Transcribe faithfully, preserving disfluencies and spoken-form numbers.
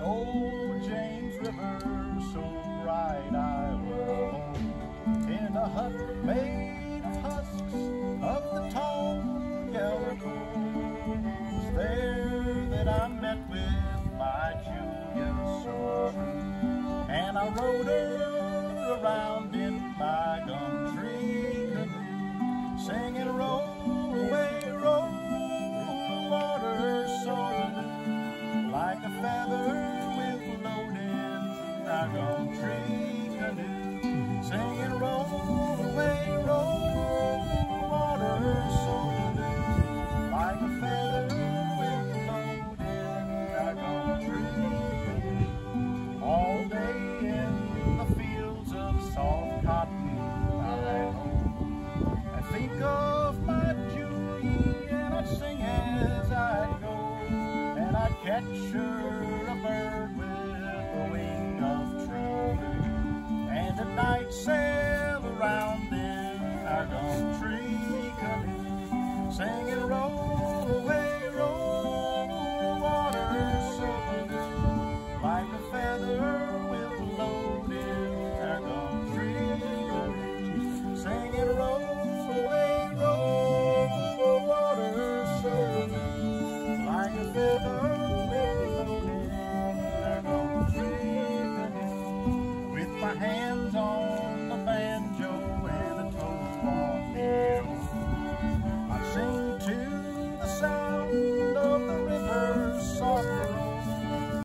old James River, so bright I was home in a hut made of husks of the tall yellow corn. It's there that I met with my Julia so true, and I rode her around in my gum tree canoe, singing roll away, roll the water so blue, like a feather with load in our gum tree canoe, singing roll away, roll the water so blue, like a feather with load in our gum tree canoe. All day in the fields of soft cotton I home, I think of my Julie and I'd sing as I'd go, and I'd catch her a bird with a wing of true blue, and at night sail around in our gum tree canoe, singing roll away, roll the water so blue, like a feather with a load in our gum tree canoe, singing roll away, roll the water so blue, like a feather with a load in our gum tree canoe, with my hand